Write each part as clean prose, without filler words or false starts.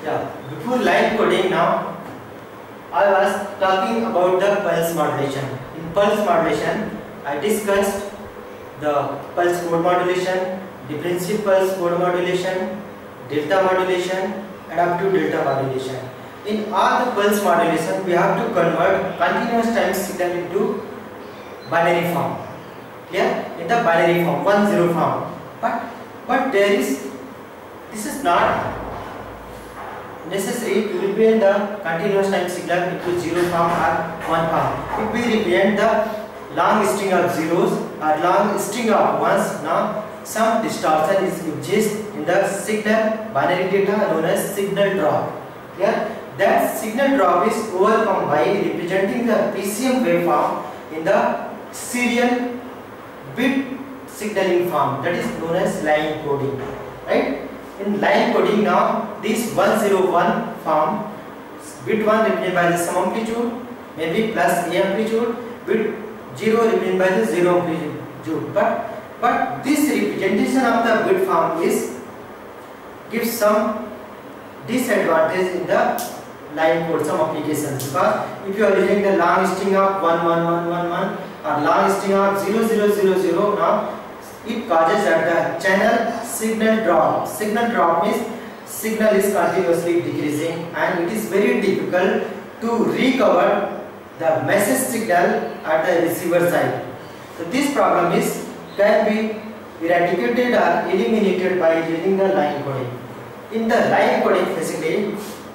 Yeah, before line coding now, I was talking about the pulse modulation. In pulse modulation, I discussed the pulse code modulation, differential pulse code modulation, delta modulation, and up to delta modulation. In all the pulse modulation, we have to convert continuous time signal into binary form. Yeah, in the binary form, 1-0 form. But this is not necessary to represent the continuous time signal into 0 form or 1 form. If we represent the long string of zeros or long string of ones, now some distortion is exists in the signal binary data known as signal drop. Yeah, that signal drop is overcome by representing the PCM waveform in the serial bit signaling form, that is known as line coding, right? In line coding now, this 101 form, bit 1 represented by the some amplitude, maybe plus A amplitude, bit 0 represented by the 0 amplitude. But this representation of the bit form gives some disadvantage in the line code, some applications, because if you are using the long string of 11111 or long string of 0000, now it causes that the channel signal drop. Signal drop means signal is continuously decreasing and it is very difficult to recover the message signal at the receiver side. So this problem can be eradicated or eliminated by using the line coding. In the line coding, basically,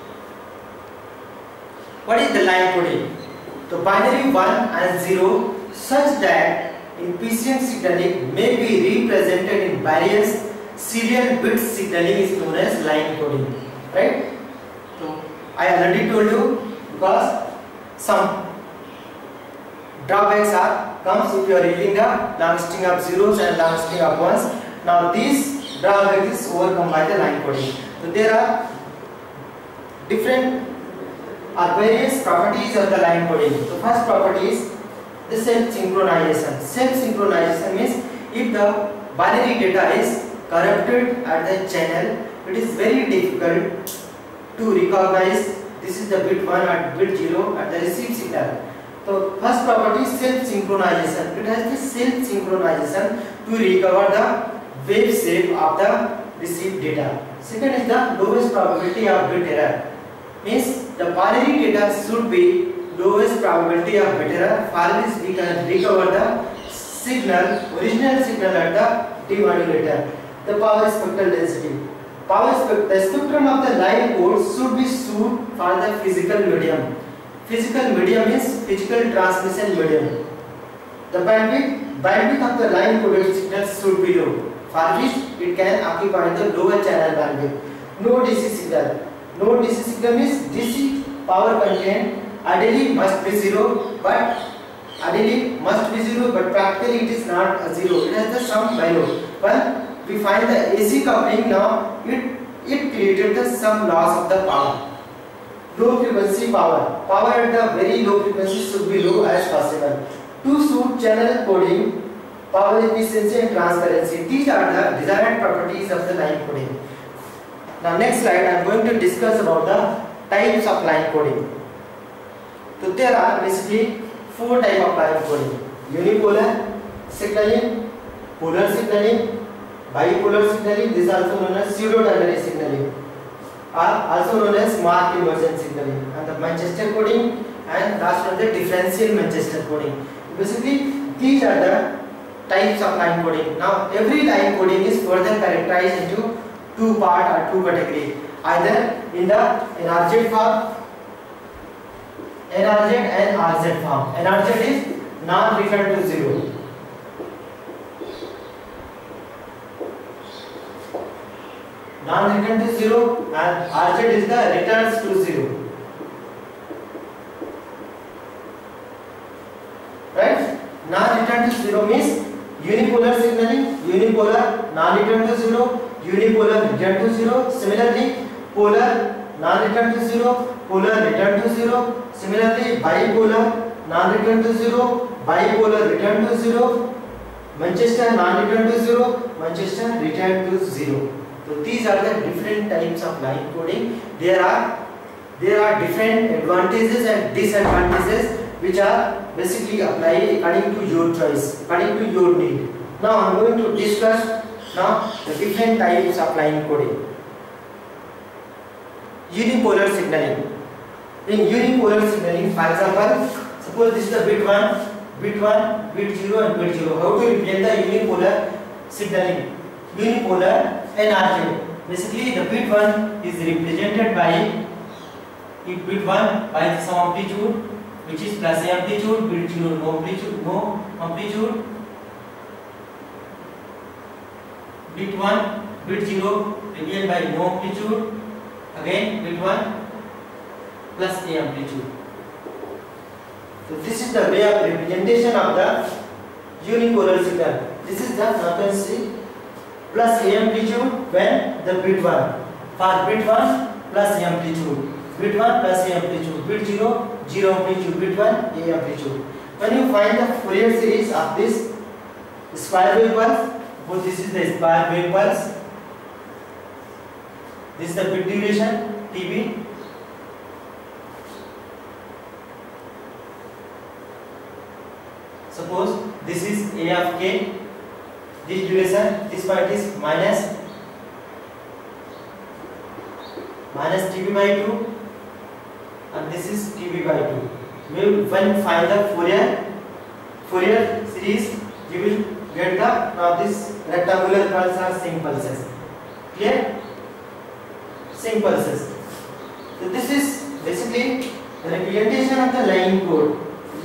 what is the line coding? The binary 1 and 0 such that in PCM signaling may be represented in various serial bit signaling is known as line coding, right? So I already told you, because some drawbacks comes if you are using the long string of zeros and long string of ones. Now these drawbacks is overcome by the line coding. So there are various properties of the line coding. The first property is the self synchronization. Self synchronization means if the binary data is corrupted at the channel, it is very difficult to recognize this is the bit 1 or bit 0 at the received signal. So first property is self synchronization. It has the self synchronization to recover the wave shape of the received data. Second is the lowest probability of bit error. Means the binary data should be lowest probability of bit error. For this we can recover the signal, original signal at the demodulator. The power spectral density. The spectrum of the line code should be suited for the physical medium. Physical medium is physical transmission medium. The bandwidth of the line coded signal should be low, for which it can occupy the lower channel bandwidth. No DC signal. No DC signal means DC power content ideally must be zero, but practically it is not a zero. It has the some value. When we find the AC coupling, now it created the some loss of the power. Low frequency power. Power at the very low frequency should be low as possible. To suit channel coding, power efficiency and transparency. These are the desired properties of the line coding. Now next slide I am going to discuss about the types of line coding. So there are basically 4 types of line coding: unipolar signaling, polar signaling, bipolar signaling. This is also known as pseudo-ternary signaling, are also known as mark inversion signaling, and the Manchester coding, and last one the differential Manchester coding. Basically these are the types of line coding. Now every line coding is further characterized into 2 parts or 2 categories, either in the NRZ form, NRZ and RZ form. NRZ is non-return to zero. Non-return to zero, and RZ is the returns to zero. Right? Non-return to zero means unipolar signaling, unipolar non-return to zero, unipolar return to zero. Similarly, polar non-return to zero, polar return to zero. Similarly, bipolar non-return to zero, bipolar return to zero. Manchester non-return to zero, Manchester return to zero. So these are the different types of line coding. There are different advantages and disadvantages which are basically applied according to your choice, according to your need. Now I am going to discuss now the different types of line coding. Unipolar signaling. In unipolar signaling, for example, suppose this is the bit 1, bit 1, bit 0 and bit 0. How to represent the unipolar signaling? Unipolar NRJ. Basically the bit 1 is represented by bit 1 by some amplitude which is plus A amplitude, bit 0 no amplitude, bit 1, bit 0 represented by no amplitude, again bit 1 plus A amplitude. So this is the way of representation of the unipolar signal. This is the frequency plus A amplitude when the bit 1. For bit 1 plus A amplitude, bit 1 plus A amplitude, bit 0, 0 amplitude, bit 1, A amplitude. When you find the Fourier series of this square wave pulse, suppose this is the square wave pulse, this is the bit duration TB, suppose this is A of k, this duration, this point is minus TB by 2 and this is TB by 2. When you find the Fourier series, you will get the now this rectangular pulses are sync pulses. Clear? Sync pulses. So this is basically the representation of the line code.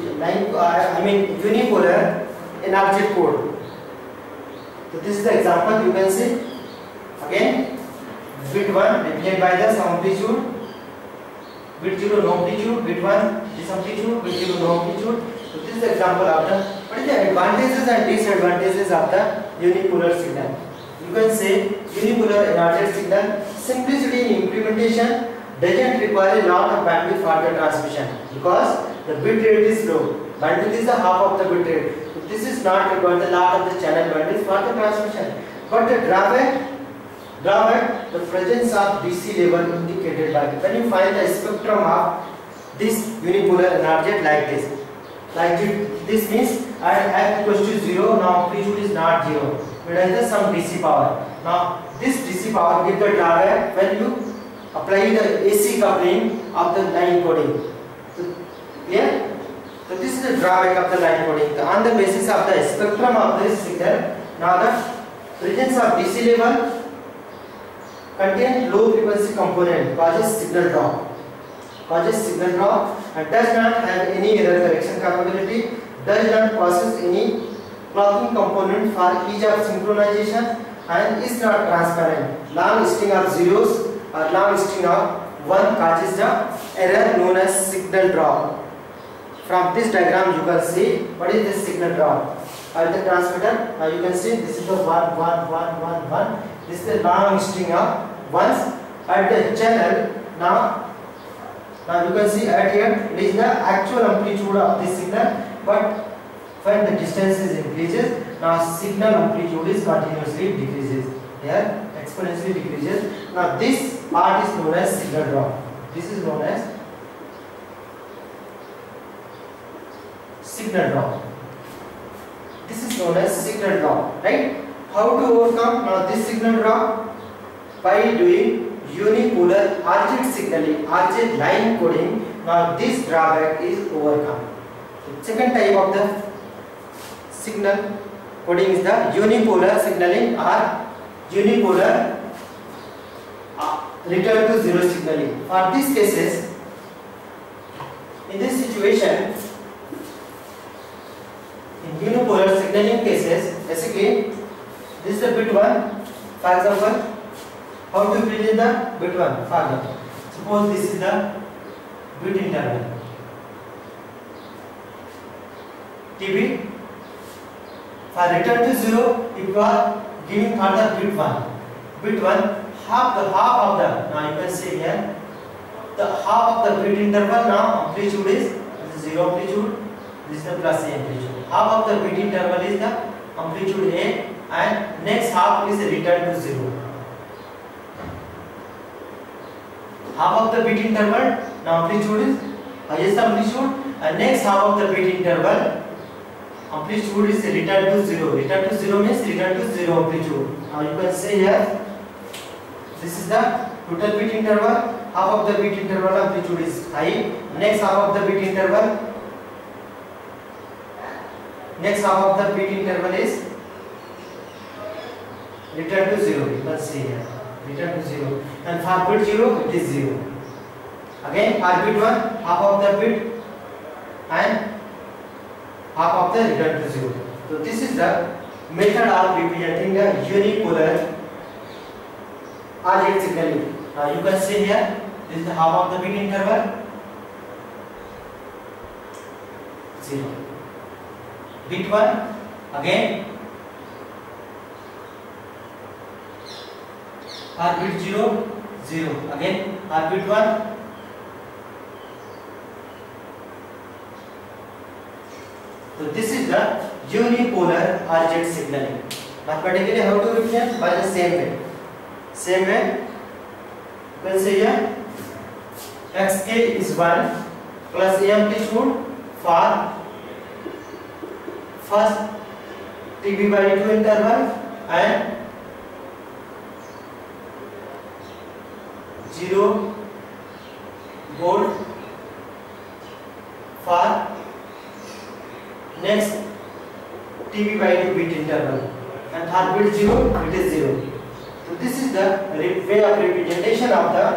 Unipolar NRJ code. So this is the example you can see. Again, bit 1 represented by the some amplitude, bit 0 no amplitude, bit 1 this amplitude, bit 0 no amplitude. So this is the example of the what is the advantages and disadvantages of the unipolar signal. You can say unipolar NRJ signal simplicity in implementation doesn't require a lot of bandwidth for the transmission because the bit rate is low. Bandwidth is the half of the bit rate. So this is not required a lot of the channel bandwidth for the transmission. But the drawback, the presence of DC level indicated by when you find the spectrum of this unipolar NRJ like this means at equals to 0, now amplitude is not 0, but there is some DC power. Now this DC power gives the drawback when you apply the AC coupling of the line coding. So, clear? So this is the drawback of the line coding. On the basis of the spectrum of this signal, now the presence of DC level contains low frequency component causes signal drop and does not have any error correction capability, does not possess any clocking component for ease of synchronization and is not transparent. Long string of zeros or long string of 1 causes the error known as signal drop. From this diagram you can see what is the signal drop. At the transmitter, now you can see this is the 1, 1, 1, 1, 1. This is the long string of ones. At the channel, now you can see at here it is the actual amplitude of this signal, but when the distance is increases, now signal amplitude is continuously decreases. Here exponentially decreases. Now this part is known as signal drop. This is known as signal drop. This is known as signal drop, right? How to overcome now this signal drop? By doing unipolar RJ signaling, RJ line coding. Now this drawback is overcome. The second type of the signal coding is the unipolar signaling or unipolar return to zero signaling. For these cases, in this situation, in unipolar signaling cases, basically this is the bit 1. For example, how to represent the bit 1? For example, suppose this is the bit interval TB. For return to zero, if you are giving for the bit 1, half of the, now you can see here, the half of the bit interval, now amplitude is 0 amplitude, this is the plus A amplitude. Half of the bit interval is the amplitude A and next half is return to zero. half of the beat interval. Now amplitude is highest amplitude, and next half of the beat interval amplitude is return to zero. Return to zero means return to zero amplitude. Now you can say here this is the total beat interval. Half of the beat interval amplitude is high. Next half of the beat interval is return to zero. You can see here return to zero, and for bit 0 it is 0. Again for bit 1 half of the bit and half of the return to 0. So this is the method of representing the unipolar RZ signaling. Now you can see here this is the half of the beat interval 0. Bit 1 again or bit 0 0 again or bit 1 so this is the unipolar RZ signaling. Mathematically how to represent? By the same way you can say here xk is 1 plus amplitude for first TB/2 interval and 0 volt for next TB/2 bit interval, and third bit 0 it is 0. So this is the way of representation of the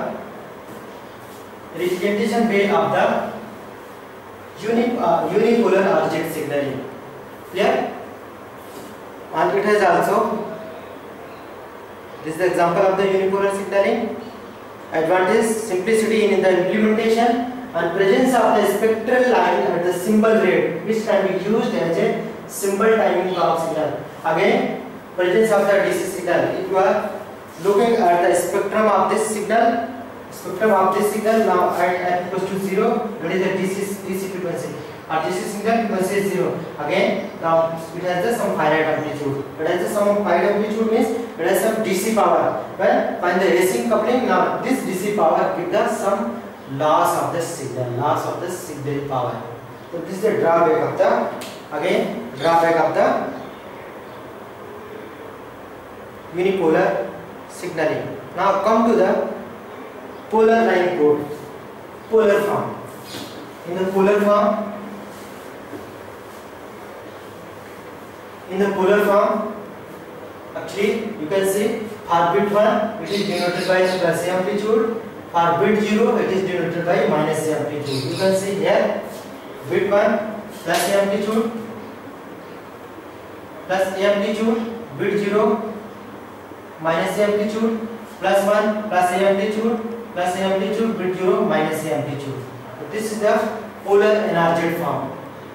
unipolar RZ signaling. Clear? And it has also this is the example of the unipolar signaling. Advantage: simplicity in the implementation and presence of the spectral line at the symbol rate, which can be used as a symbol timing clock signal. Again, presence of the DC signal. If you are looking at the spectrum of this signal now at equals to 0, that is the DC frequency. Our DC signal frequency is 0. Again, now it has some finite amplitude. It has some finite amplitude means it has some DC power. When find the racing coupling, now this DC power gives us some loss of the signal power. So this is the drawback of the unipolar signaling. Now come to the polar line code, polar form. In the polar form, actually you can see for bit 1 it is denoted by plus amplitude, for bit 0 it is denoted by minus amplitude. You can see here bit 1 plus amplitude, bit 0 minus amplitude, plus 1 plus amplitude, bit 0 minus amplitude. So this is the polar NRZ form.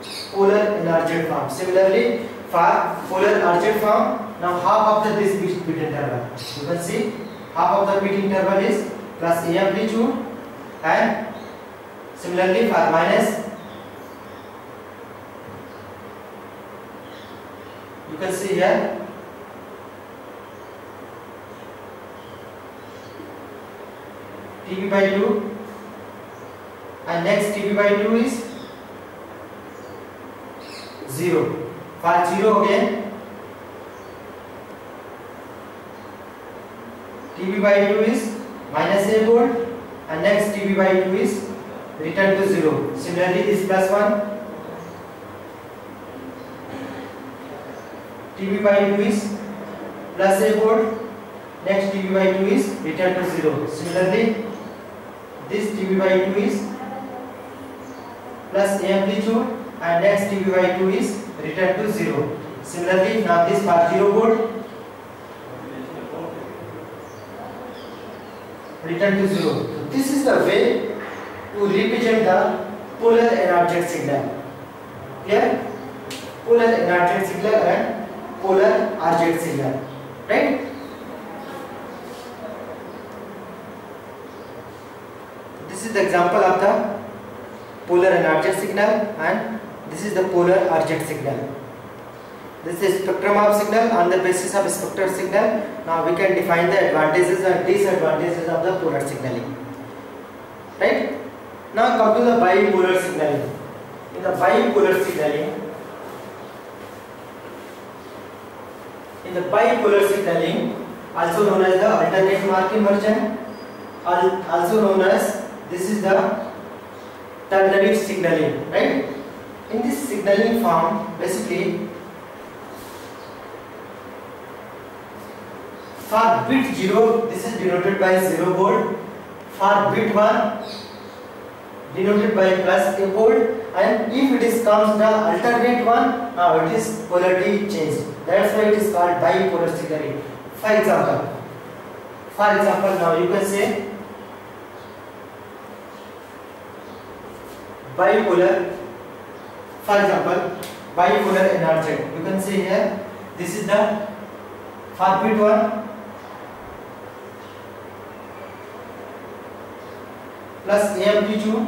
Similarly, for polar RZ form, now half of this bit interval. You can see half of the bit interval is plus amplitude, and similarly for minus, you can see here TB/2, and next TB/2 is 0. For 0 again TB/2 is minus a volt, and next TB/2 is return to 0. Similarly this plus 1 TB/2 is plus a volt, next TB/2 is return to 0. Similarly this TB/2 is plus amplitude, and next TB/2 is return to 0. Similarly now this for 0 volt return to 0. So this is the way to represent the polar NRZ signal. Clear? Polar NRZ signal and polar RZ signal, right? This is the example of the polar NRZ signal, and this is the polar RZ signal. This is spectrum of signal. On the basis of spectral signal, now we can define the advantages and disadvantages of the polar signaling. right? Now come to the bipolar signaling. In the bipolar signaling, also known as the alternate mark immersion, also known as this is the ternary signaling, right? In this signaling form, basically for bit 0, this is denoted by 0 volt. For bit 1, denoted by plus a volt. And if it is comes the alternate one, now it is polarity changed. That's why it is called bipolar signaling. For example, now you can say bipolar. For example, bipolar energetic. You can see here. This is the for bit 1 plus A amplitude.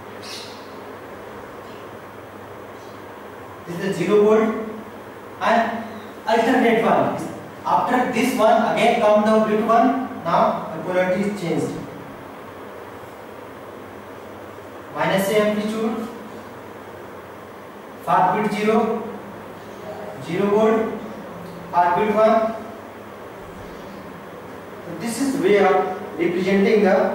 This is the 0 volt and alternate one. After this one again come the bit 1. Now the polarity is changed. Minus A amplitude. For bit 0, 0 volt. For bit 1. So this is the way of representing the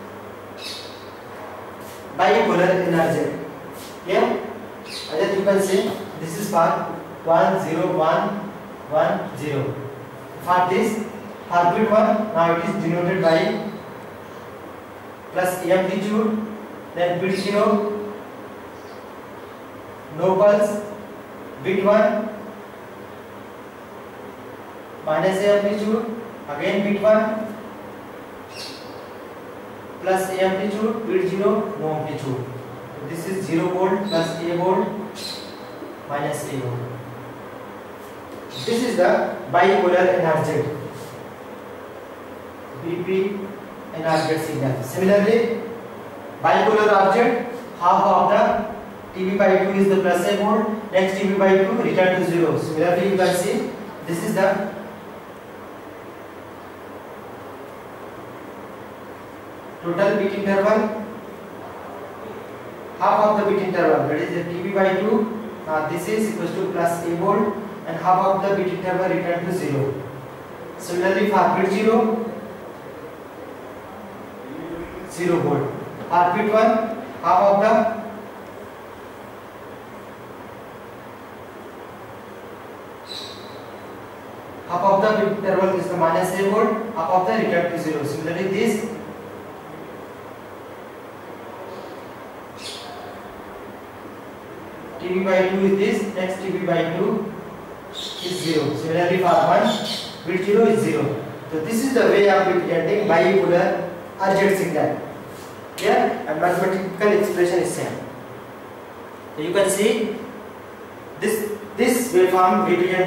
bipolar energy. Yeah. As you can see, this is for 1 0 1 1 0. For this, for bit 1, now it is denoted by plus A amplitude. Then bit 0, no pulse. Bit 1, minus A amplitude. Again bit 1, plus A amplitude. Bit 0, no amplitude. This is 0 volt plus A volt minus A volt. This is the bipolar energetic. BP energetic signal. Similarly, bipolar object, half of the TB by 2 is the plus A volt. Next TB by 2 return to 0. Similarly, you can see this is the total bit interval. Half of the bit interval, that is the TB by 2. This is equals to plus A volt, and half of the bit interval return to 0. Similarly, for bit 0, 0 volt. For bit 1, half of the bit interval is the minus A volt, half of the return to 0. Similarly, this TB by 2 is this, next TB by 2 is 0. Similarly, for 1, bit 0 is 0. So this is the way of representing bipolar urgent signal. Here, and mathematical expression is same. So you can see this waveform represent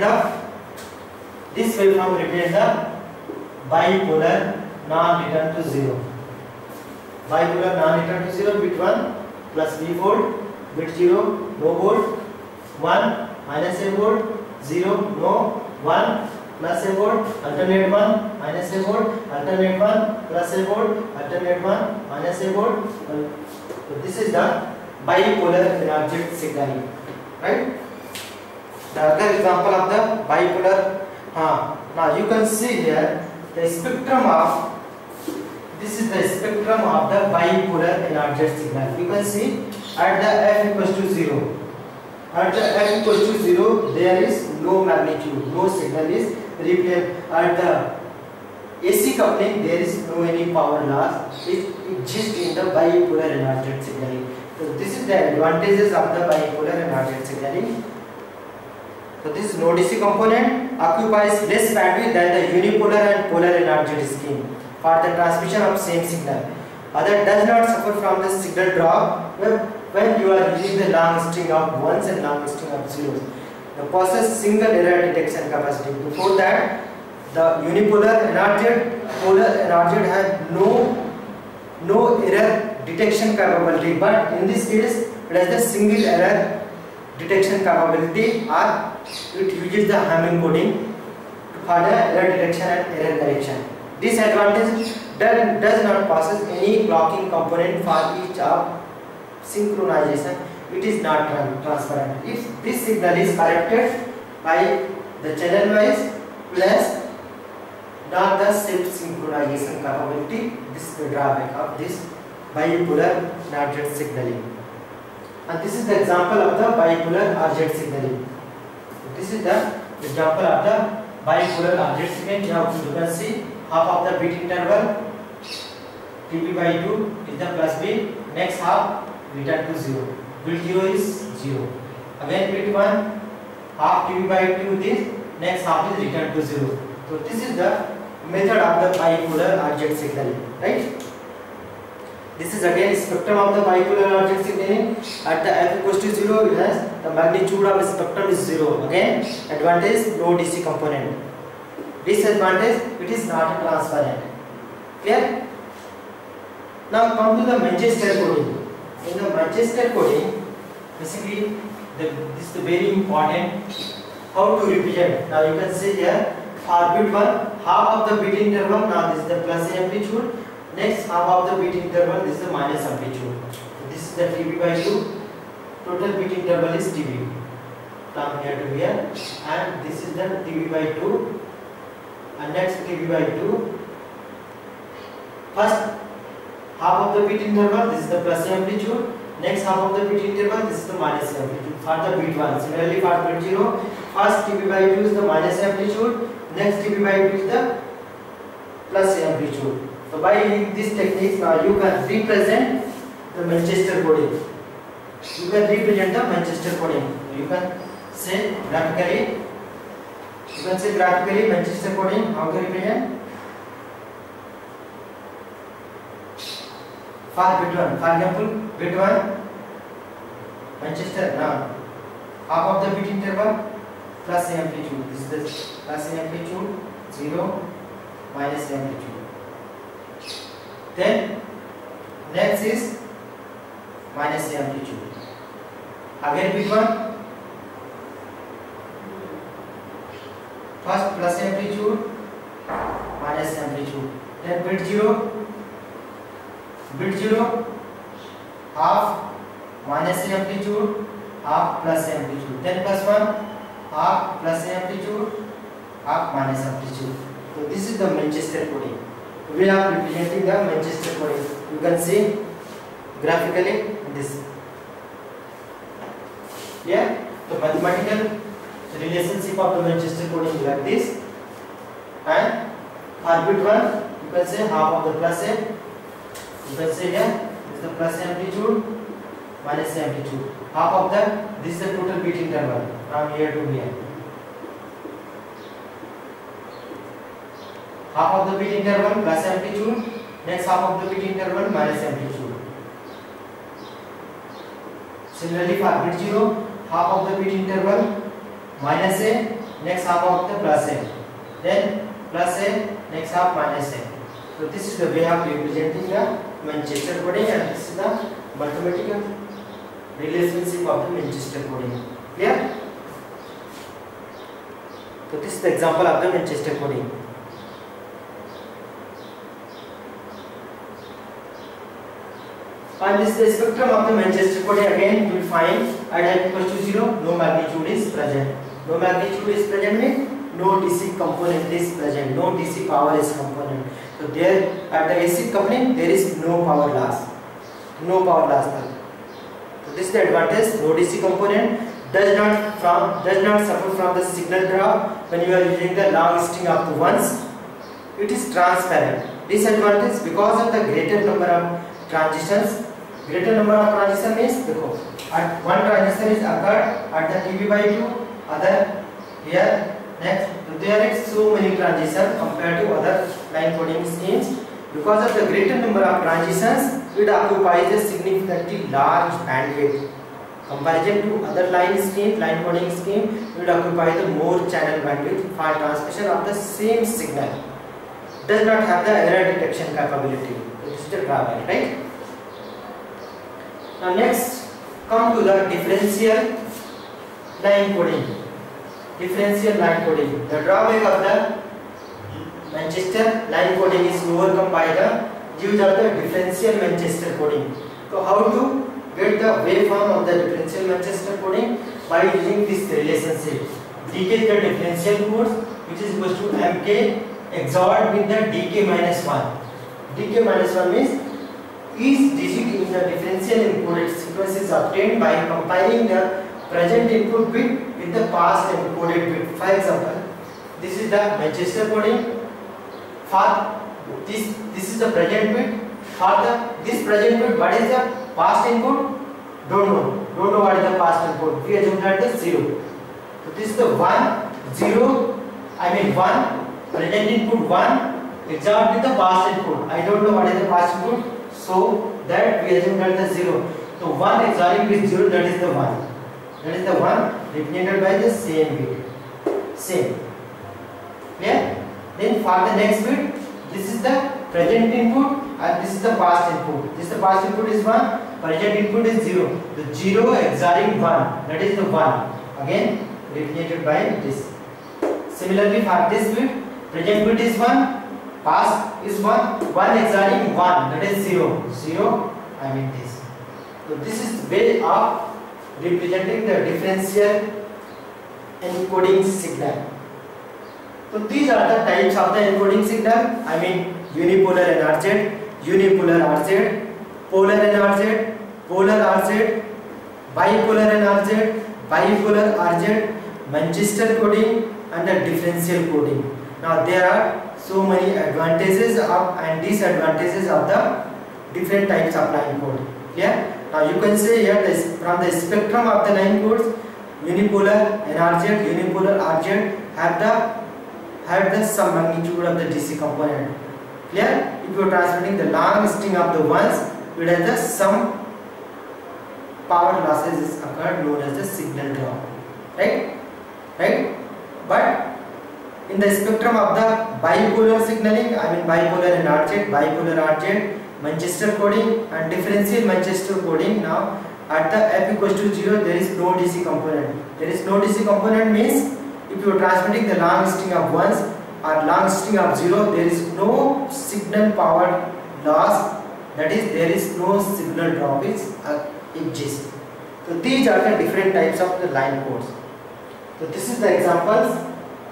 the bipolar non-return to 0. Bipolar non-return to 0, bit 1 plus V volt. Bit 0, no volt. 1, minus A volt. 0, no. 1, plus A volt. Alternate 1, minus A volt. Alternate 1, plus A volt. Alternate 1, minus A volt. So this is the bipolar energetic signaling, right? The other example of the bipolar. Now you can see here the spectrum of. This is the spectrum of the bipolar energetic signal. You can see at the f equals to 0. At the f equals to 0, there is no magnitude, no signal is represented. At the AC coupling, there is no any power loss. It exists in the bipolar energetic signaling. So this is the advantages of the bipolar energetic signaling. So this no DC component occupies less bandwidth than the unipolar and polar energetic scheme for the transmission of same signal. Other does not suffer from the signal drop when you are using the long string of ones and long string of zeros. The possess single error detection capacity. Before that, the unipolar energetic, polar energetic have no error detection capability, but in this case it has the single error detection capability, or it uses the Hamming coding for the error detection and error correction. Disadvantage does not possess any blocking component for each of synchronization. It is not transparent. If this signal is corrected by the channel wise plus not the self synchronization capability, this is the drawback of this bipolar NOT jet signaling. And this is the example of the bipolar RZ signaling. This is the example of the bipolar RZ signaling. You can see half of the bit interval TB by 2 is the plus bit, next half return to 0. Bit 0 is 0. Again bit 1, half TB by 2 this, next half is return to 0. So this is the method of the bipolar RZ signaling, right? This is again spectrum of the bipolar RZ signaling. At the f equals to 0, it has the magnitude of the spectrum is 0. Again, advantage no DC component. Disadvantage, it is not transparent. Clear? Now come to the Manchester coding. In the Manchester coding, basically this is the very important how to represent. Now you can see here for bit 1, half of the bit interval. Now this is the plus amplitude. Next half of the bit interval, this is the minus amplitude. So this is the TB by 2. Total bit interval is TB. From here to here, and this is the TB by 2. And next TB by 2. First half of the bit interval, this is the plus amplitude. Next half of the bit interval, this is the minus amplitude for the bit 1. Similarly for bit 0, first TB by 2 is the minus amplitude. Next TB by 2 is the plus amplitude. So by these techniques, now you can represent the Manchester coding. You can represent the Manchester coding. You can say graphically. You can say graphically Manchester coding. How to represent? For bit 1, for example, bit 1 Manchester. Now half of the bit interval plus amplitude. This is the plus amplitude 0 minus amplitude. Then next is minus amplitude. Again bit 1, first plus amplitude, minus amplitude. Then bit 0, half minus amplitude, half plus amplitude. Then plus 1, half plus amplitude, half minus amplitude. So this is the Manchester coding. We are representing the Manchester coding. You can see graphically this. Yeah, the mathematical relationship of the Manchester coding is like this. And for bit 1, you can say half of the plus m. You can say here is the plus amplitude, minus amplitude. Half of the, this is the total bit interval from here to here. Half of the bit interval plus amplitude, next half of the bit interval minus amplitude. Similarly for bit 0, half of the bit interval minus a, next half of the plus a, then plus a, next half minus a. So this is the way of representing the Manchester coding, and this is the mathematical relationship of the Manchester coding. Clear? So this is the example of the Manchester coding. And this is the spectrum of the Manchester coding. Again you will find at f equals to 0, no magnitude is present. No magnitude is present means no DC component is present, no DC power is component. So there at the AC coupling there is no power loss. No power loss. So this is the advantage. No DC component does not suffer from the signal drop when you are using the long string up to ones. It is transparent. Disadvantage, because of the greater number of transitions. Greater number of transition means at one transition is occurred at the TB by 2, other here, next. So there is so many transitions compared to other line coding schemes. Because of the greater number of transitions, it occupies a significantly large bandwidth. Comparison to other line coding scheme, it occupies the more channel bandwidth for transmission of the same signal. Does not have the error detection capability. This is the drawback, right? Now next, come to the differential line coding. Differential line coding. The drawback of the Manchester line coding is overcome by the use of the differential Manchester coding. So how to get the waveform of the differential Manchester coding? By using this relationship. Dk is the differential force which is equal to mk XORed with the dk minus 1. dk minus 1 means each digit in the differential encoded sequence is obtained by compiling the present input bit with the past encoded bit. For example, this is the Manchester coding. For this is the present bit. For this present bit, what is the past input? Don't know what is the past input. We assume that is 0. So this is the 1 0. I mean 1 present input 1 XORed with the past input. I don't know what is the past input, so that we assume that is 0. So 1 XORing with 0, that is the 1. That is the 1 represented by the same bit. Same. Clear? Then for the next bit, this is the present input and this is the past input. This the past input is 1, present input is 0. The 0 XORing 1, that is the 1. Again represented by this. Similarly for this bit, present bit is 1, past is 1, 1 XORing 1, that is 0. 0, I mean this. So this is the way of representing the differential encoding signal. So these are the types of the encoding signal. I mean unipolar NRZ, unipolar RZ, polar NRZ, polar RZ, bipolar NRZ, bipolar RZ, Manchester coding and the differential coding. Now there are so many advantages and disadvantages of the different types of line code. Clear? Now you can say here this, from the spectrum of the line codes, unipolar NRZ, unipolar RZ have the some magnitude of the DC component. Clear? If you are transmitting the long string of the ones, it has the some power losses is occurred known as the signal drop. Right? But in the spectrum of the bipolar signaling, I mean bipolar NRZ, bipolar RZ, Manchester coding and differential Manchester coding, now at the f equals to 0 there is no DC component. There is no DC component means if you are transmitting the long string of 1s or long string of 0, there is no signal power loss, that is there is no signal drop is exists. So these are the different types of the line codes. So this is the examples.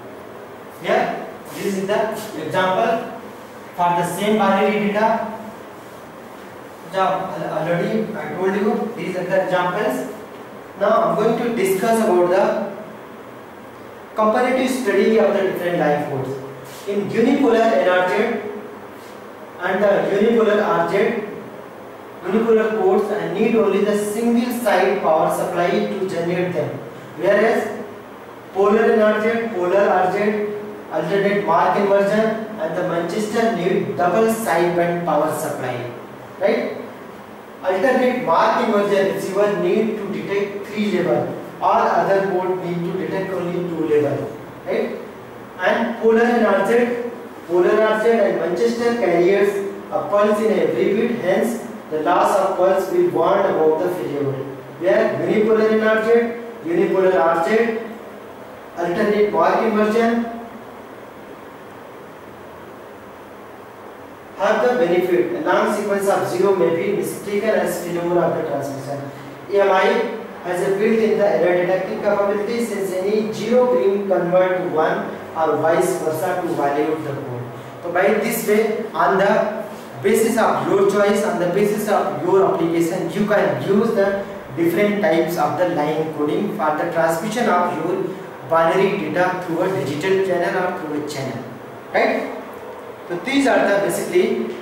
Yeah, this is the example for the same binary data. Already I told you these are the examples. Now I am going to discuss about the comparative study of the different line codes. In unipolar NRZ and the unipolar RZ, unipolar codes and need only the single side power supply to generate them, whereas polar NRZ, polar RZ, alternate mark inversion and the Manchester need double sideband power supply. Right? Alternate mark inversion receiver need to detect 3 level. All other port need to detect only 2 level. Right? And polar RZ and Manchester carriers a pulse in every bit, hence the loss of pulse will warn about the failure. Where unipolar NRZ, unipolar RZ, alternate mark inversion have the benefit. A long sequence of 0 may be mistaken as failure of the transmission. EMI has a built-in the error detecting capability since any 0 being converted to 1 or vice versa to validate the code. So by this way, on the basis of your choice, on the basis of your application, you can use the different types of the line coding for the transmission of your binary data through a digital channel or through a channel. Right? So these are the basically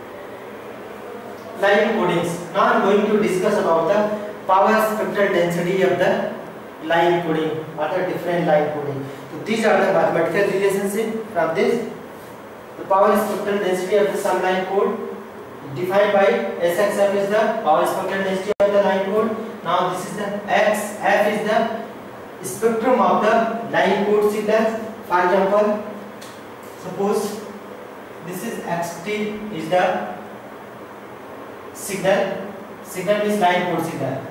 line codings. Now I am going to discuss about the power spectral density of the line coding or the different line coding. So these are the mathematical relationship from this. The power spectral density of the some line code defined by SXF is the power spectral density of the line code. Now this is the XF is the spectrum of the line code signals. For example, suppose this is XT is the signal. Signal is line code signal.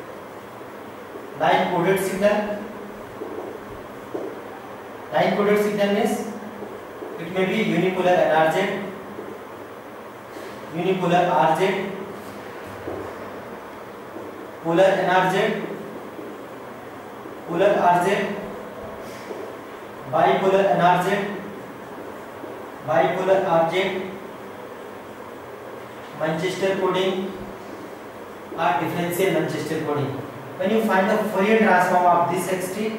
Line coded signal. Line coded signal means It may be unipolar NRZ, unipolar RZ, polar NRZ, polar RZ, bipolar NRZ, bipolar RZ, Manchester coding or differential Manchester coding. When you find the Fourier transform of this xt,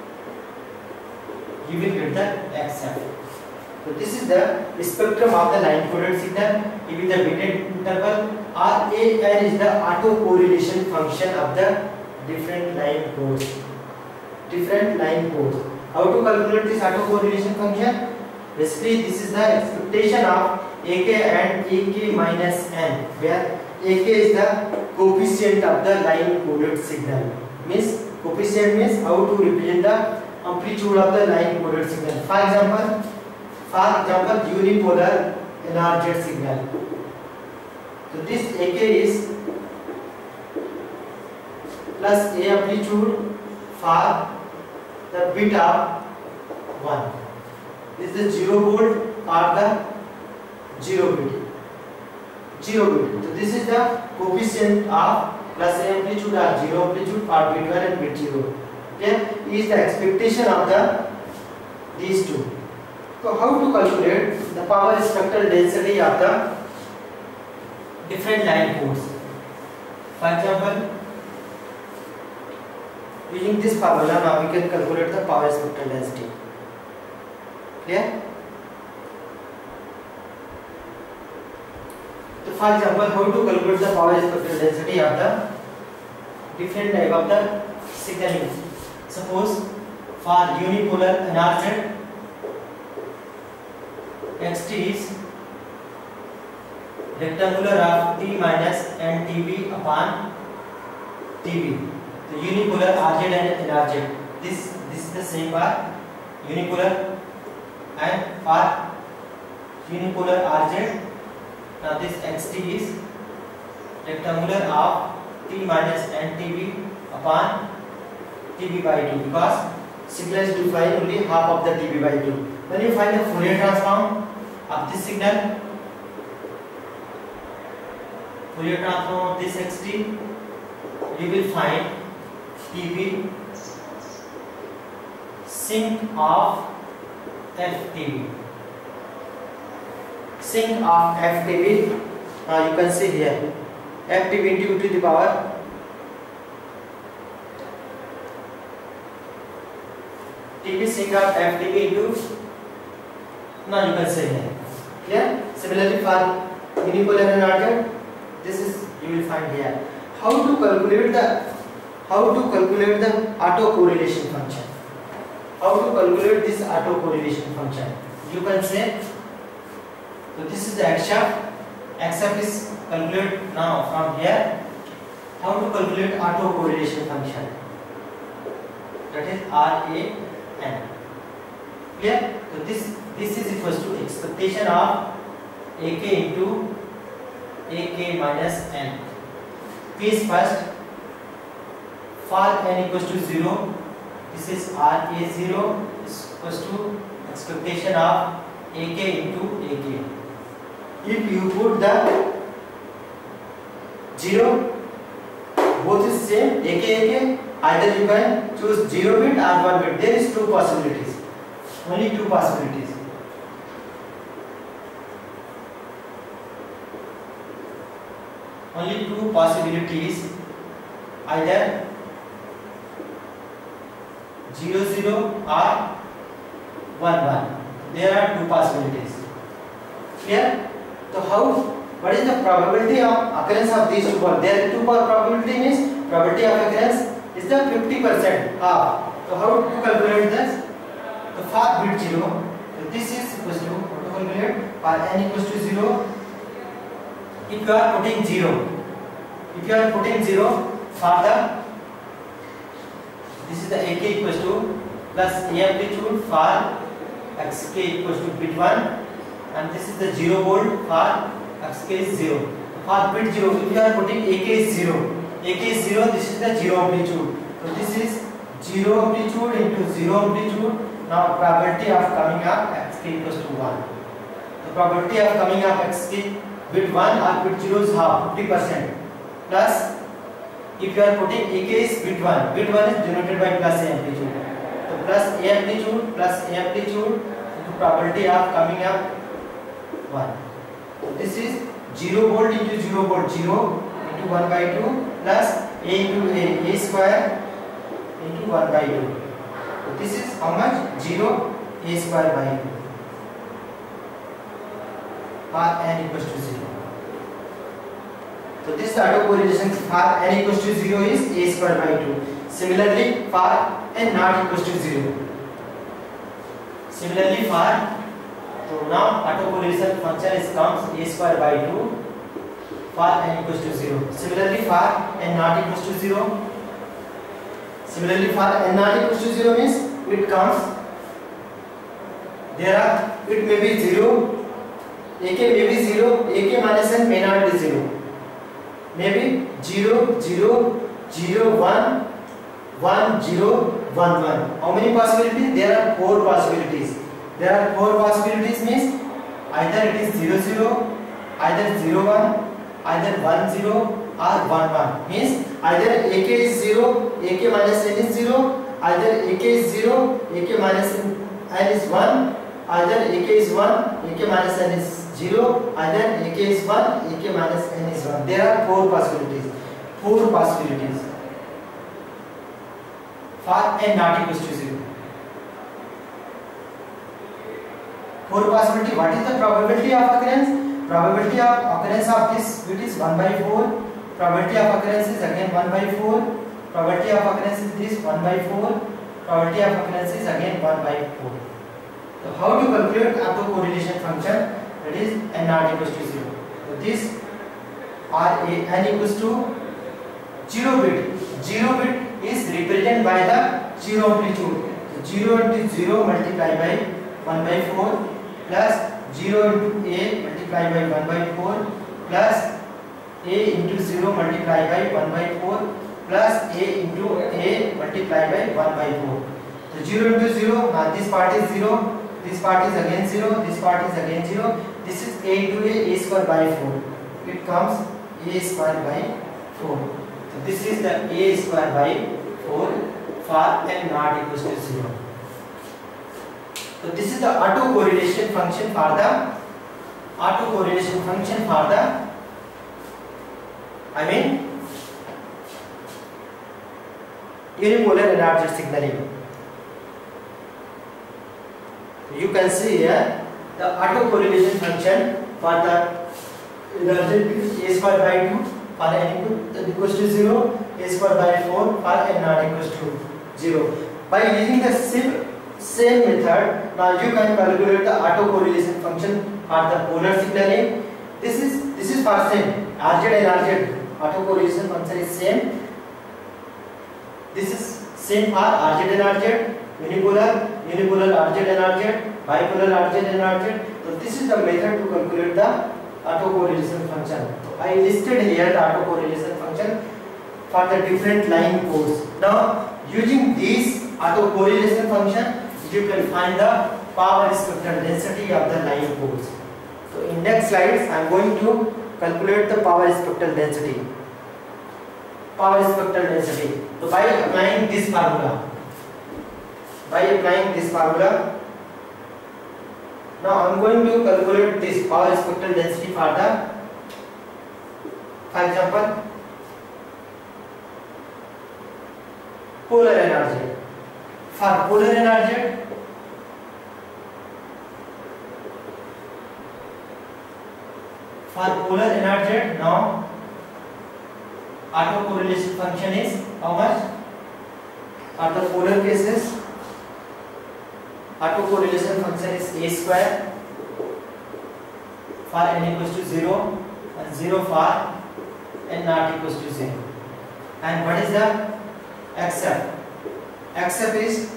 you will get the XF. So this is the spectrum of the line coded signal. If is the weighted interval, RAN is the autocorrelation function of the different line codes. Different line codes. How to calculate this autocorrelation function? Basically, this is the expectation of AK and AK minus n, where AK is the coefficient of the line coded signal. Means coefficient means how to represent the amplitude of the line coded signal. For example, unipolar NRZ signal. So this AK is plus A amplitude for the bit of 1. This is the 0 volt or the 0 bit. 0 bit. So this is the coefficient of plus A amplitude or 0 amplitude for bit 1 and bit 0. Then is the expectation of these two. So how to calculate the power spectral density of the different line codes? For example, using this formula now we can calculate the power spectral density. Clear? So for example, how to calculate the power spectral density of the different type of the signaling? Suppose for unipolar NRZ, xt is rectangular of T minus n TB upon TB. The unipolar RZ and NRZ. This is the same for unipolar and for unipolar RZ. Now this xt is rectangular of T minus n TB upon TB by 2, because signal is defined only half of the TB by 2. When you find the Fourier transform of this signal, Fourier transform of this xt, you will find TB sinc of FTB. Sinc of FTB, you can see here, FTB into e to the power TB sinc of FTB into, now you can see here. Clear? Similarly for unipolar NRZ, this is you will find here. How to calculate the autocorrelation function? How to calculate this autocorrelation function? You can say, so this is the XF. XF is calculated now from here. How to calculate autocorrelation function? That is RAN. Clear? So this is equals to expectation of AK into AK minus n. Case first, for n equals to 0, this is RA0 is equals to expectation of AK into AK. If you put the 0, both is same, AK, either you can choose 0 bit or 1 bit. There is two possibilities. Only two possibilities. Only two possibilities, either 0 0 or 1 1. There are two possibilities. Clear? So what is the probability of occurrence of these two? There are two probability means probability of occurrence is the 50% half. So how to calculate this? So for bit 0, so this is equals to, how to calculate? For n equals to 0, if you are putting 0, for the, this is the AK equals to plus A amplitude for xk equals to bit 1, and this is the 0 volt for xk is 0. For bit 0, if you are putting AK is 0, this is the 0 amplitude. So this is 0 amplitude into 0 amplitude. Now probability of coming up k equals to 1. The probability of coming up xk bit 1 or bit 0 is half, 50%. Plus, if you are putting ak is bit 1 is denoted by plus a amplitude. So plus a amplitude plus a amplitude, the probability of coming up 1. So this is 0 volt into 0 volt, 0 into 1 by 2 plus a into a square into 1 by 2. So this is how much? 0 a square by 2 for n equals to 0. So this autocorrelation for n equals to 0 is a square by 2. Similarly for n not equals to 0. Similarly for, so now autocorrelation function is comes a square by 2 for n equals to 0. Similarly for n not equals to 0. Similarly for n not equals to 0 means it comes, it may be 0, ak may be 0, ak minus n may not be 0. Maybe 0, 0, 0, 1, 1, 0, 1, 1. How many possibilities? There are 4 possibilities. There are 4 possibilities means either it is 0, 0, either 0, 1, either 1, 0 or 1, 1. Means either ak is 0, ak minus n is 0, either ak is 0, ak minus n is 1, either ak is 1, ak minus n is 0, either ak is 1, ak minus n is 1. There are 4 possibilities. 4 possibilities for n not equals to 0. 4 possibility. What is the probability of occurrence? Probability of occurrence of this bit is 1 by 4. Probability of occurrence is again 1 by 4. Probability of occurrence is this 1 by 4. Probability of occurrence is again 1 by 4. So how to calculate autocorrelation function? That is n not equals to 0. So this or n equals to 0 bit. 0 bit is represented by the 0 amplitude. So 0 into 0 multiplied by 1 by 4 plus 0 into a multiplied by 1 by 4 plus a into 0 multiplied by 1 by 4 plus a into a multiplied by 1 by 4. So 0 into 0, now this part is 0, this part is again 0, this part is again 0. This is a into a square by 4. It comes a square by 4. So this is the a square by 4 for n not equals to 0. So this is the autocorrelation function for the unipolar energetic signaling. You can see here the autocorrelation function for the energy a square by 2 for n equals to 0, a square by 4 for n not equals to 0. By using the same method, now you can calculate the autocorrelation function for the polar signaling. This is for same RZ and RZ. Autocorrelation function is same. This is same for RZ and RZ, unipolar RZ and RZ, bipolar RZ and RZ. So this is the method to calculate the autocorrelation function. So I listed here the autocorrelation function for the different line codes. Now using this autocorrelation function, you can find the power spectral density of the line codes. So in next slides I am going to calculate the power spectral density. So by applying this formula, now I am going to calculate this power spectral density for example, polar energy. For polar energy, now autocorrelation function is how much? For the polar cases, autocorrelation function is a square for n equals to 0 and 0 for n not equals to 0. And what is the XF? XF is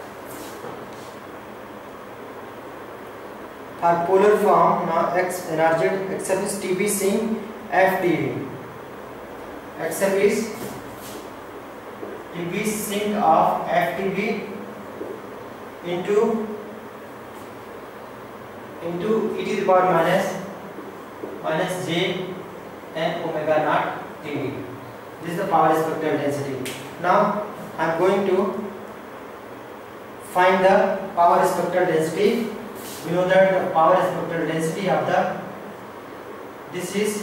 for polar form. Now X energy XF is TB sync FTB. XF is TB sync of FTB into into e to the power minus j n omega naught dV. This is the power spectral density. Now I am going to find the power spectral density. We know that the power spectral density of this is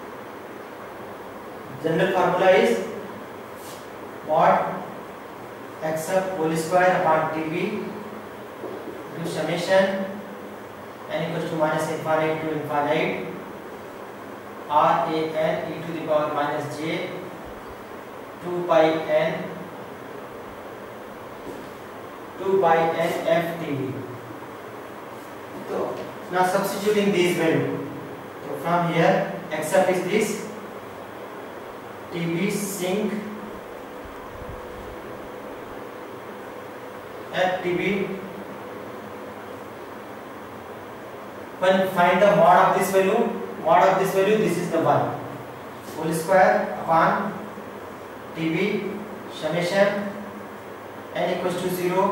general formula is mod xf whole square upon Tb to summation n equals to minus infinite to infinite r a n e to the power minus j 2 pi n f Tb. So now substituting these values. So from here xf is this Tb sink FTB. When find the mod of this value, this is the 1 whole square upon Tb summation n equals to 0.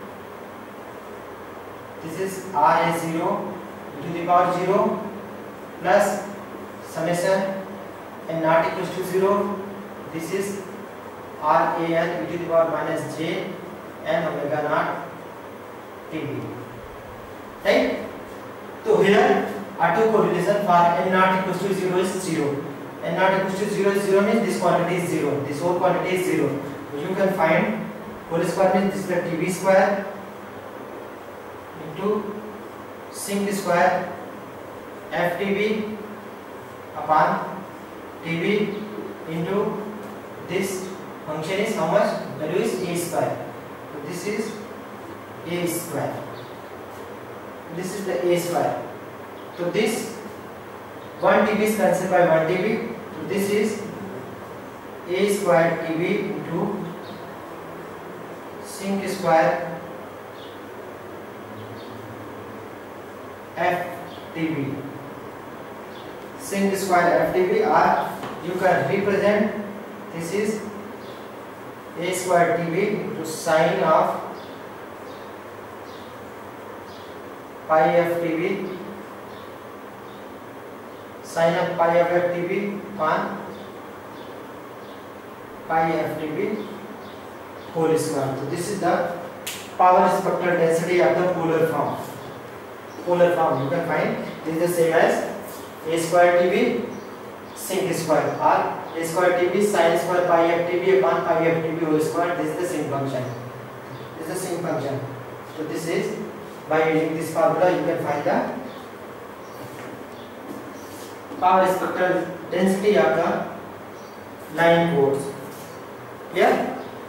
This is RA0 to the power 0 plus summation n not equals to 0. This is RAN e to the power minus j n omega naught Tb. Right? So here auto correlation for n not equals to 0 is 0. N not equals to 0 is 0 means this quantity is 0. This whole quantity is 0. So you can find whole square means this is the Tb square into sink square FTB upon Tb into this function is how much? Value is a square. So this is a square. This is the a square. So this 1 Tb is cancelled by 1 Tb. So this is a square Tb into sink square FTB. Sink square FTB, or you can represent this is a square Tb into sine of pi FTB, sine of pi of FTB on pi FTB whole square. So this is the power spectral density of the polar form. Polar form you can find this is the same as a square Tb sink square or a square Tb sine square pi FTB upon pi FTB whole square. This is the same function. This is the same function. So this is by using this formula you can find the power spectral density of the line codes. Yeah.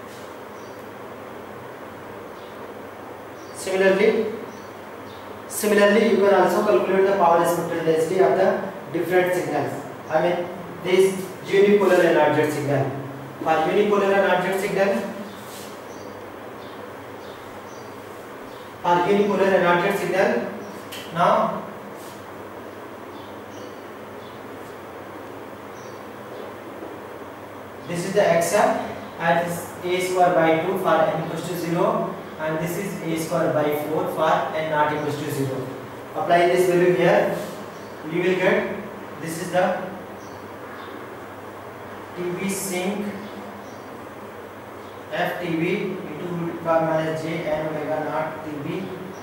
Similarly, you can also calculate the power spectral density of the different signals. I mean, this unipolar and object signal. For unipolar and object signal, now this is the xf and this a square by 2 for n equals to 0. And this is a square by 4 for n not equals to 0. Apply this value here, you will get this is the Tb sink FTB into root power minus j n omega naught Tb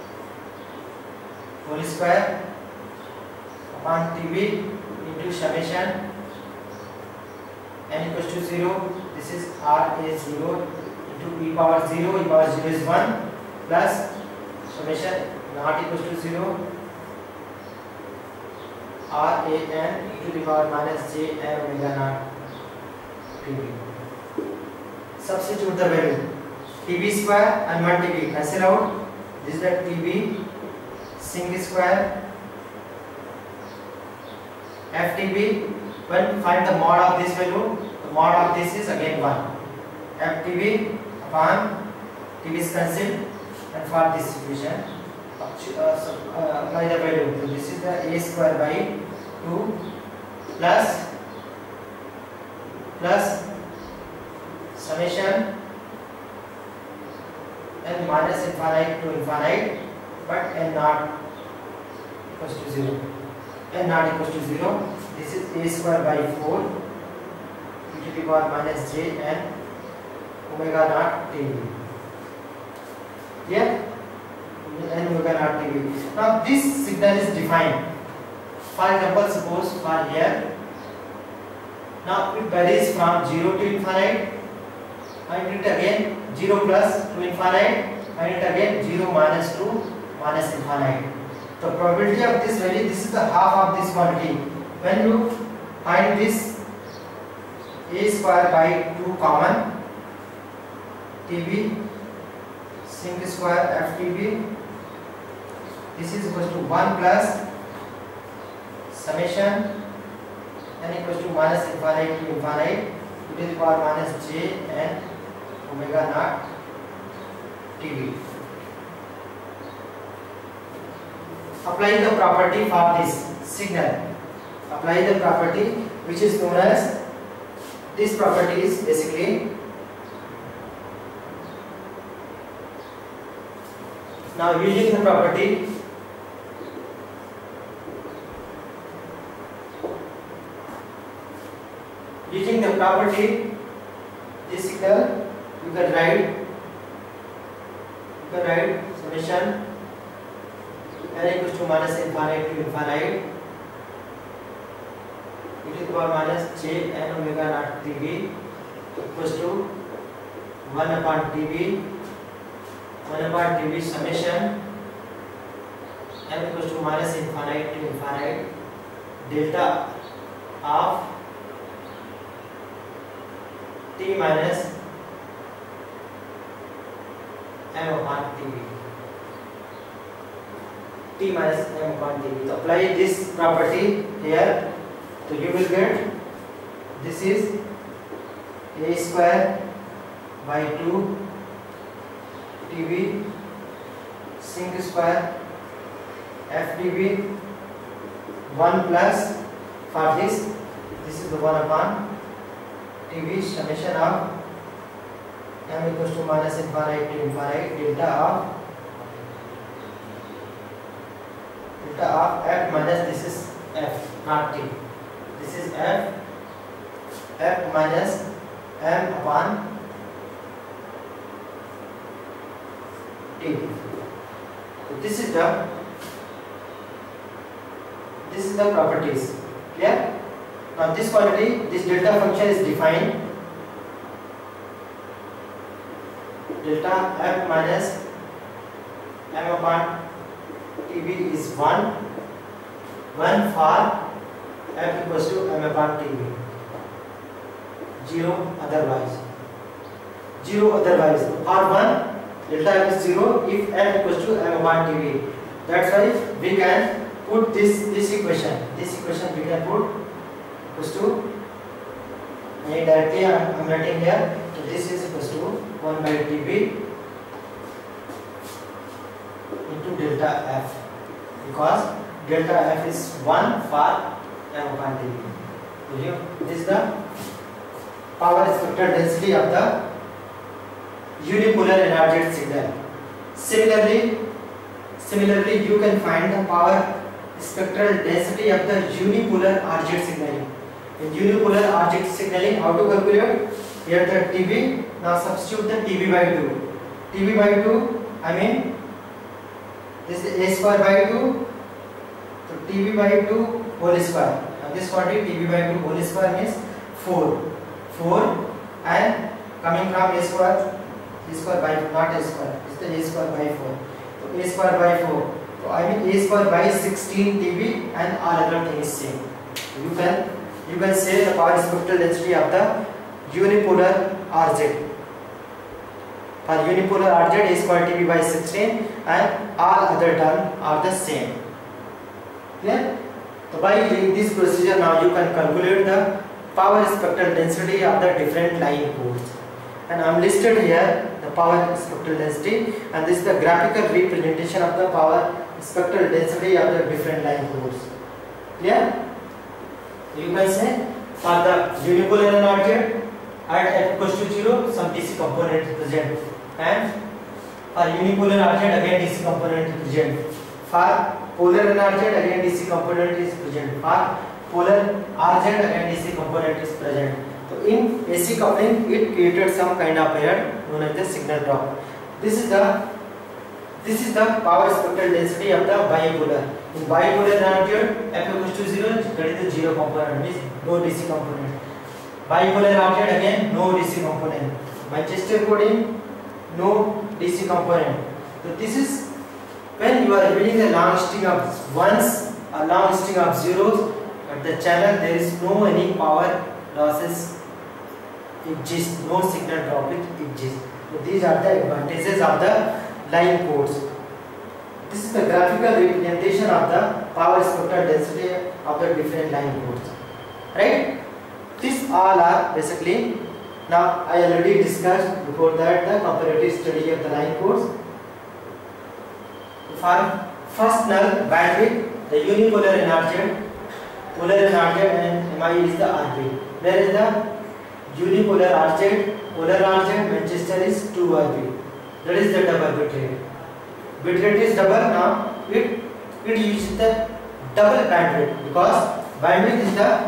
whole square upon Tb into summation n equals to 0. This is RA0 into e power 0 is 1 plus summation not equals to 0 RAN e to the power minus j n omega naught Tb. Substitute the value Tb square and 1 Tb cancel out. This is the Tb sink square FTB. When find the mod of this value, the mod of this is again 1 FTB upon Tb is cancelled, and for this equation apply the value. So this is the a square by 2 plus summation n minus infinite to infinite but n not equals to 0. N not equals to 0. This is a square by 4 e to the power minus j n omega naught dv. Yeah, n omega naught dv. Now this signal is defined. For example, suppose for here. Now it varies from 0 to infinite, and it again 0 plus to infinite, and it again 0 minus to minus infinite. The probability of this value, this is the half of this quantity. When you find this a square by 2 common, tb sinc square ftb, this is equals to 1 plus summation n equals to minus infinite to infinite e to the power minus j n omega naught tv. Apply the property for this signal. Apply the property which is known as, this property is basically now using the property this signal you can write summation n equals to minus infinite to infinite e to the power minus j n omega naught tv equals to 1 upon tv summation n equals to minus infinite to infinite delta of t minus m upon tv. T minus m upon tv. So apply this property here, so you will get, this is a square by 2 tv sinc square ftb 1 plus, for this is the 1 upon tv summation of m equals to minus infinite to infinite delta of f minus, this is f not t, this is f minus m upon t. So this is the properties. Clear? Now this quantity, this delta function is defined. Delta f minus m upon tv is 1 for f equals to m upon tv, 0 otherwise. For 1, delta f is 0 if f equals to m upon tv. That's why we can put this equation we can put equals to, directly I am writing here, so this is equals to 1 by tb into delta f, because delta f is 1 for m upon tb. So this is the power spectral density of the unipolar enlarged signal. Similarly you can find the power spectral density of the unipolar RZ signaling. In unipolar RZ signaling, how to calculate? Here the TB, now substitute the TB by 2. TB by 2, I mean this is a square by 2, so TB by 2 whole square. Now this quantity TB by 2 whole square means 4, and coming from a square by, not a square, it's the a square by 4. So a square by 4. So I mean a square by 16 TB, and all other thing is same. You can say the power spectral density of the unipolar RZ. For unipolar RZ, a square TB by 16, and all other terms are the same. Clear? So by this procedure now you can calculate the power spectral density of the different line codes. And I am listed here the power spectral density, and this is the graphical representation of the power spectral density of the different line codes. Clear? You can say for the unipolar RZ at f equals to 0 some DC component is present, and for unipolar RZ again DC component is present. For polar NRZ, again DC component is present. For polar RZ, again DC component is present. So in AC coupling, it created some kind of error known as the signal drop. This is the power spectral density of the bipolar. In bipolar NRZ, F equals to 0, that is the 0 component, means no DC component. Bipolar RZ, again no DC component. Manchester coding, no DC component. So this is when you are reading a long string of ones, a long string of zeros at the channel, there is no any power losses exist, no signal drop exists. So these are the advantages of the line codes. This is the graphical representation of the power spectral density of the different line codes. Right? These all are basically, now I already discussed before that the comparative study of the line codes. For first null bandwidth, the unipolar NRZ, polar NRZ and MI is the RB. Where is the unipolar RZ, polar RZ, Manchester is 2 RB. That is the double bit rate. Bit rate is double. Now it uses the double bandwidth because bandwidth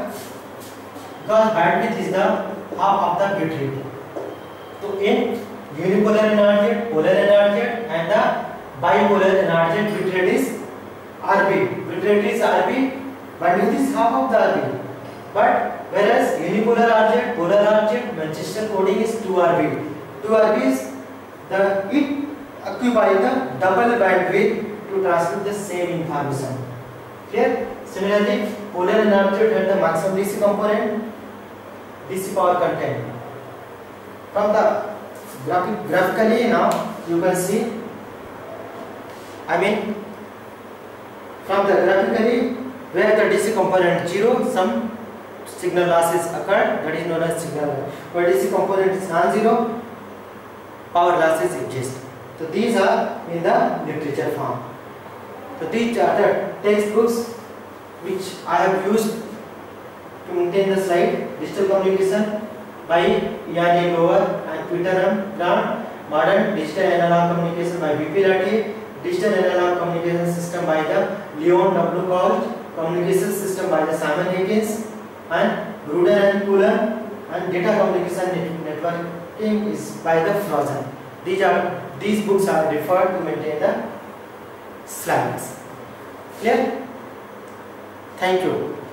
is the half of the bit rate. So in unipolar NRZ, polar NRZ and the bipolar NRZ, bit rate is RB. Bit rate is RB, bandwidth is half of the RB. But whereas unipolar RZ, polar RZ, Manchester coding is 2 RB. 2 RB is it occupies the double bandwidth to transmit the same information. Clear? Similarly, polar NRZ had the maximum DC component, DC power content. From the graphically now you can see, from the graphically where the DC component 0, some signal losses occur, that is known as signal loss. Where DC component is non-zero, power losses exist. So these are in the literature form. So these are the textbooks which I have used to maintain the slide. Digital communication by Ian A. Glover and Peter M. Grant. Modern digital analog communication by B.P. Latte. Digital analog communication system by the Leon W. Colt. Communication system by the Simon Higgins and Bruder and Cooler. And data communication networking is by the Frozen. These books are referred to maintain the slides. Clear? Thank you.